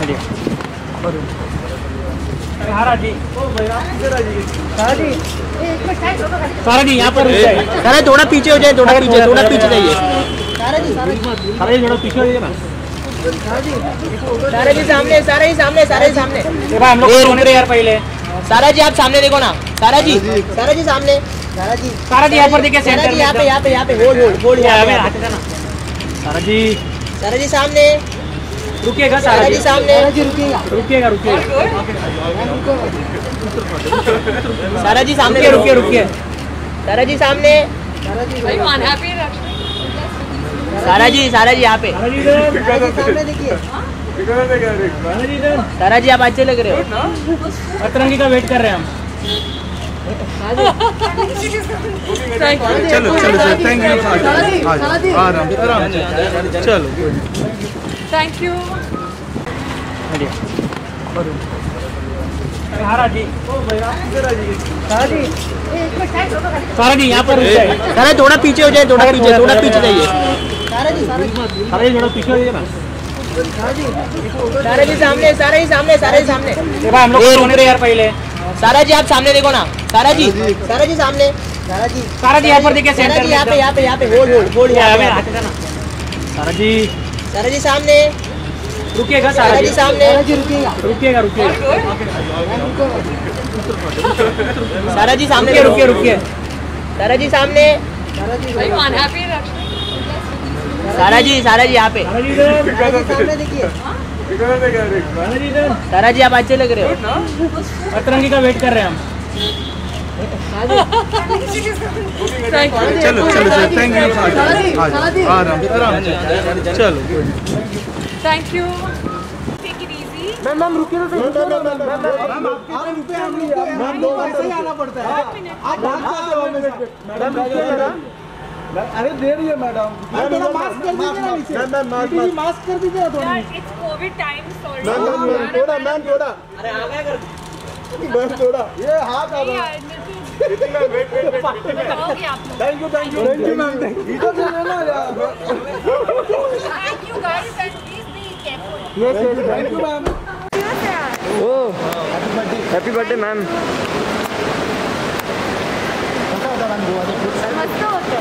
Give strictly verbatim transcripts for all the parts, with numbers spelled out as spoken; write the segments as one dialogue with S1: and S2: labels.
S1: सारा जी सारा जी यहाँ पर सारा थोड़ा पीछे हो जाए, थोड़ा पीछे थोड़ा पीछे जाइए। सारा जी सारा जी थोड़ा पीछे हो जाइए ना। सारा जी सामने, सारा ही सामने, सारा ही सामने। हम लोग रुक रहे यार पहले। सारा जी आप सामने देखो ना। सारा जी सारा जी सामने। सारा जी सारा जी यहाँ पर देखिए सेंटर में। यहाँ पे यहाँ पे यहाँ पे होल्ड होल्ड होल्ड यहाँ पे ना। सारा जी सारा जी सामने रुकिएगा। सारा जी सामने रुकिएगा रुकिएगा रुकिएगा। सारा जी सामने रुकिए रुकिए। सारा जी सामने। सारा जी सारा जी यहाँ पे। सामने देखिए। सारा जी आप अच्छे लग रहे हो। अतरंगी का वेट कर रहे हैं हम।
S2: चलो चलो सर, थैंक यू। आराम आराम चलो,
S3: थैंक यू।
S1: सारा जी सारा जी यहाँ पर सारा थोड़ा पीछे हो जाए, थोड़ा पीछे थोड़ा पीछे जाइए। सारा जी सारा जी थोड़ा पीछे हो जाइए ना। सारा जी सामने, सारा ही सामने, सारा ही सामने। हम लोग रुक रहे यार पहले। सारा जी आप सामने देखो ना। सारा जी सारा जी सामने। सारा जी सारा जी यहाँ पर देखिए सेंटर में। यहाँ पे यहाँ पे यहाँ पे होल्ड होल्ड होल्ड यहाँ पे ना। सारा जी सारा जी सामने रुकिएगा। सारा जी सामने रुकिएगा रुकिएगा रुकिएगा। सारा जी सामने रुकिए रुकिए। सारा जी सामने। सारा जी सारा जी यहाँ पे। सामने देखिए। सारा जी आप अच्छे लग रहे हो। अतरंगी का वेट कर रहे हैं हम।
S2: चलो चलो सर, थैंक यू। आराम आराम चलो,
S3: thank you. Take it easy.
S4: Ma'am ma'am रुकिए तो सही। मैम मैम आप रुपए हम मैम दो पैसे ही आना पड़ता है। आप बात करते हो मैडम, रुकिए ना। अरे दे रही है मैडम। थोड़ा मास्क कर दीजिए ना नीचे। मैम मैम मास्क कर दीजिए ना थोड़ा।
S3: It's covid time, sorry.
S4: Ma'am ma'am थोड़ा मैम थोड़ा। अरे आगे कर मैम थोड़ा। ये हाथ आ रहा है। इतना wait wait wait. Thank you thank you thank you ma'am. इधर से लेना यार।
S3: Thank you guys and please be careful.
S4: Yes yes thank you ma'am.
S1: Oh happy birthday ma'am.
S3: मस्त होतं.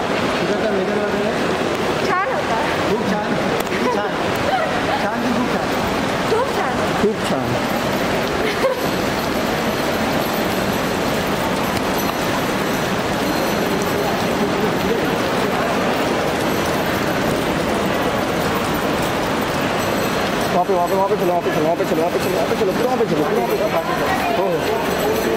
S3: छान होता.
S4: खूप छान छान छान की खूप छान
S3: खूप छान.
S1: खूप छान. वहाँ पे वहाँ पे वहाँ पे चलो वहाँ पे चलो वहाँ पे चलो वहाँ पे चलो वहाँ पे चलो वहाँ पे चलो वहाँ पे चलो। हो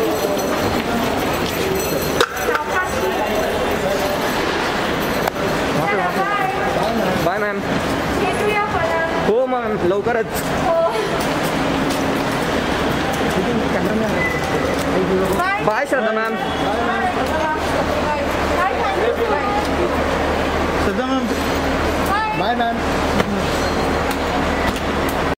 S1: बाय मॅम. हो मॅम लवकरच. Bye Shraddha ma'am.